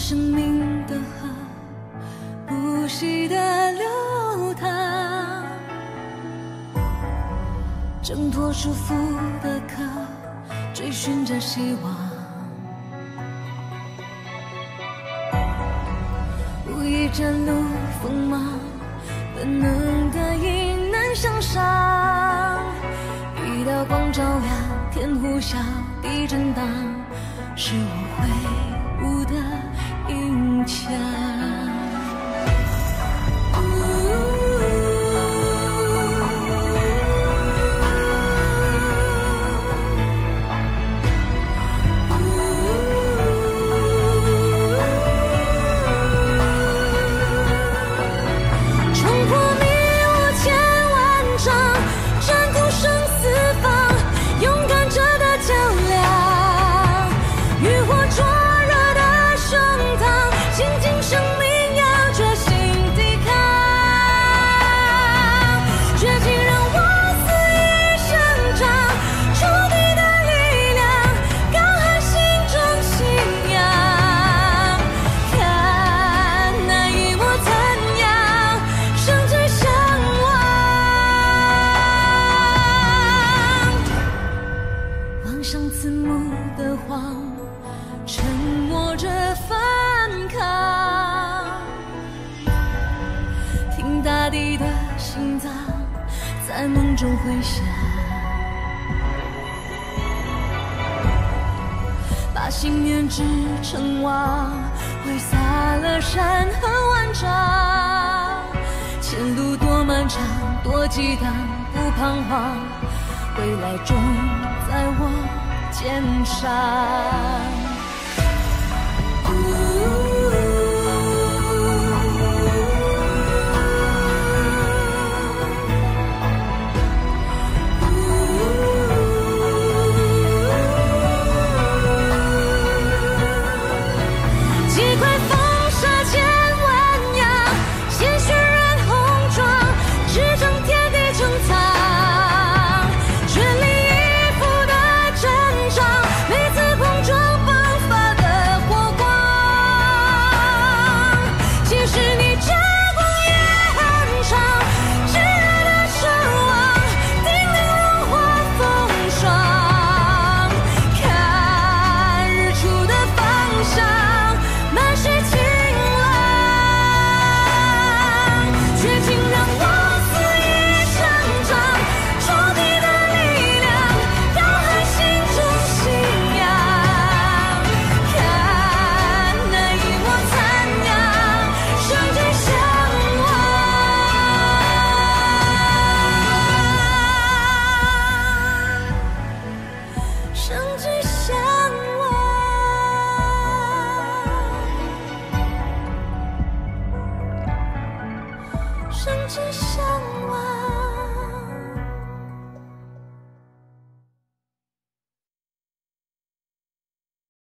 生命的河不息地流淌，挣脱束缚的壳，追寻着希望。无意展露锋芒，本能的迎难向上。一道光照亮天呼啸，地震荡，是我挥舞的银枪。在梦中回响，把信念织成网，挥洒了山河万丈。前路多漫长，多激荡，不彷徨，未来终在我肩上。相知相望。